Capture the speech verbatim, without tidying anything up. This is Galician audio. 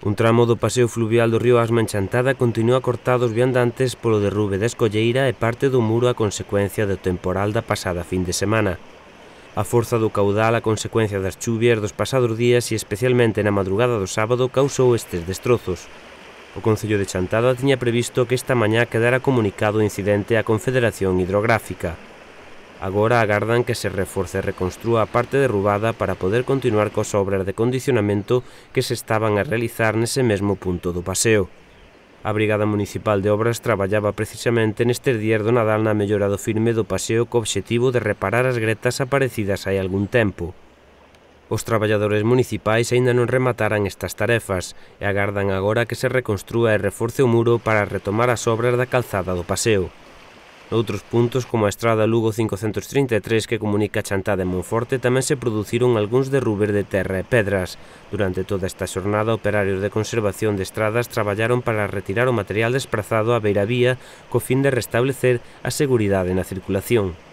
Un tramo do paseo fluvial do río Asma en Chantada continúa cortado aos viandantes polo derrube da escolleira e parte do muro a consecuencia do temporal da pasada fin de semana. A forza do caudal a consecuencia das chuvias dos pasados días e especialmente na madrugada do sábado causou estes destrozos. O Concello de Chantada tiña previsto que esta mañá quedara comunicado o incidente á Confederación Hidrográfica. Agora agardan que se reforce e reconstrúa a parte derrubada para poder continuar coas obras de condicionamento que se estaban a realizar nese mesmo punto do paseo. A Brigada Municipal de Obras traballaba precisamente nestes días do Nadal na mellora do firme do paseo co obxectivo de reparar as gretas aparecidas hai algún tempo. Os traballadores municipais aínda non remataran estas tarefas e agardan agora que se reconstrúa e reforce o muro para retomar as obras da calzada do paseo. Noutros puntos, como a estrada Lugo cincocentos trinta e tres que comunica Chantada e Monforte, tamén se produciron algúns derrubes de terra e pedras. Durante toda esta xornada, operarios de conservación de estradas traballaron para retirar o material desprazado á beiravía co fin de restablecer a seguridade na circulación.